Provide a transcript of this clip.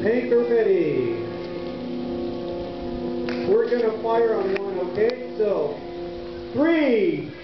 Hank are ready. We're going to fire on one, okay? So, 3,